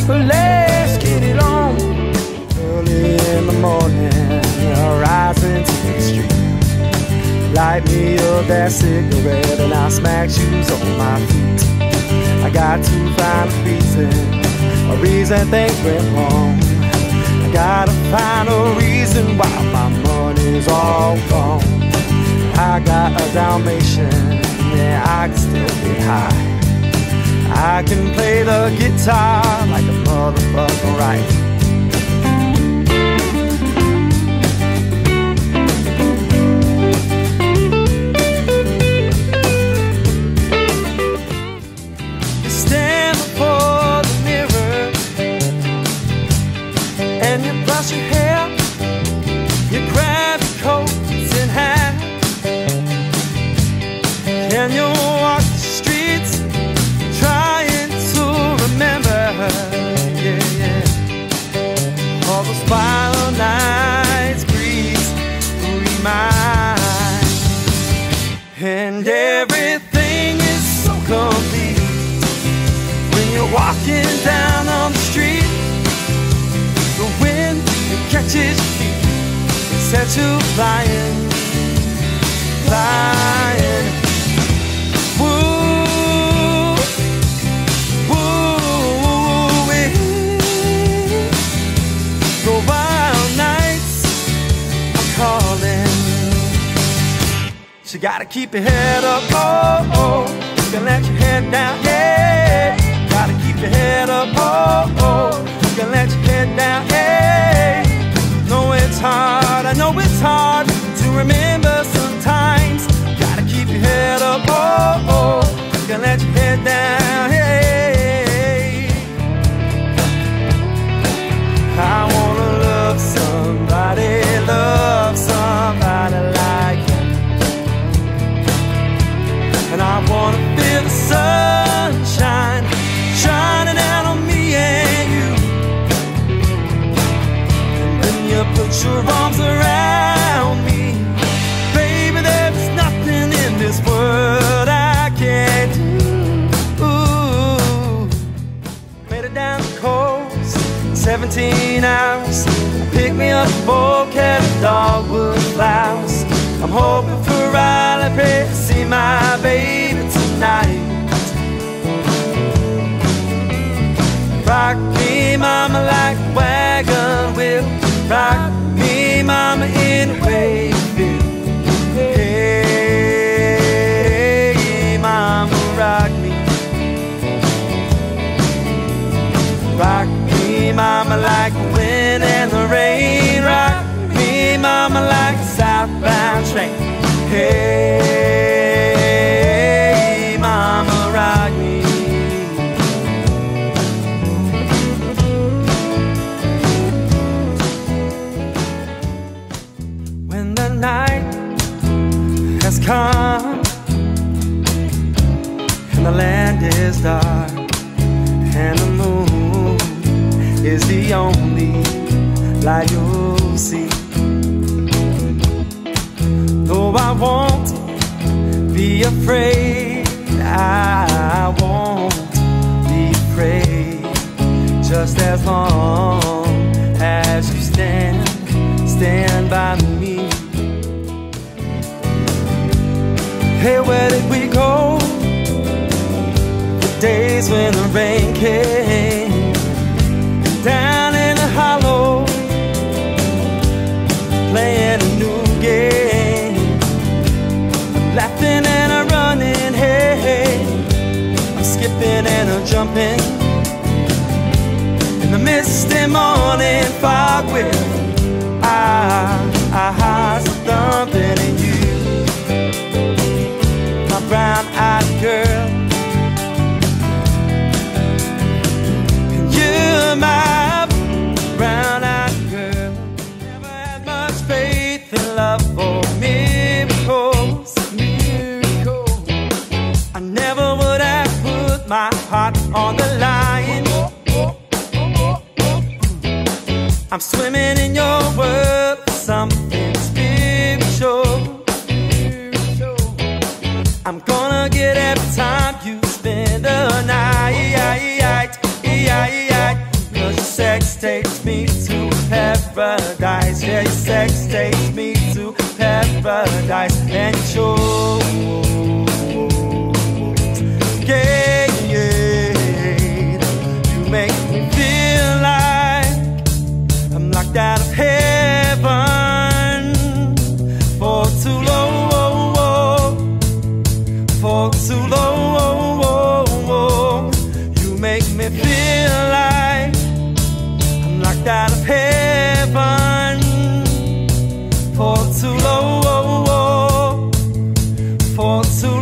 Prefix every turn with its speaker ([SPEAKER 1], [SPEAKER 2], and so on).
[SPEAKER 1] let's get it on. Early in the morning, rising to the street. Light me up that cigarette and I'll smack shoes on my feet. I got to find a reason things went wrong. I gotta find a reason why my money's all gone. I got a Dalmatian, yeah, I can still get high. I can play the guitar like a motherfucker right. You stand before the mirror and you brush your hair. You grab your coats in hand and you walk the streets trying to remember, yeah, yeah, all those final nights breeze through your mind. And everything is so complete when you're walking down on the street. The wind, it catches your feet, it sets you flying, flying. You gotta keep your head up, oh, oh. You can let your head down, yeah. Gotta keep your head up, oh, oh. You can let your head down, yeah. Know it's hard, I know it's hard to remember sometimes. Gotta keep your head up, oh, oh. You can let your head down, yeah. I wanna love somebody like you. And I wanna feel the sunshine shining out on me and you. And when you put your arms around me, baby, there's nothing in this world I can't do. Ooh. Made it down the coast, 17 hours. Pick me up a bouquet of dogwood flowers. I'm hoping for I'll pray to see my baby tonight. Rock me, mama, like a wagon wheel. Rock me, mama, any way you feel. Hey, mama, rock me. Rock me, mama, like the wind and the rain. Rock me, mama, like a southbound train. Hey, mama, rock me. When the night has come and the land is dark and the moon is the only light you'll see. Though I won't be afraid, I won't be afraid, just as long as you stand by me. Hey, where did we go? The days when the rain came down in the hollow, playing a new game, laughing and a running, hey, I'm skipping and a jumping in the misty morning fog with our hearts are thumping, and you, my brown-eyed girl, and you, my brown-eyed girl. Never had much faith in love for miracles. I never would have put my heart on the line. I'm swimming in your world, something spiritual. I'm gonna get every time you spend the night. paradise. Yeah, your sex takes me to paradise. And you show, yeah, you make me feel like I'm locked out of heaven for too long, for too long. You make me feel like I'm locked out of heaven for too long, for too long.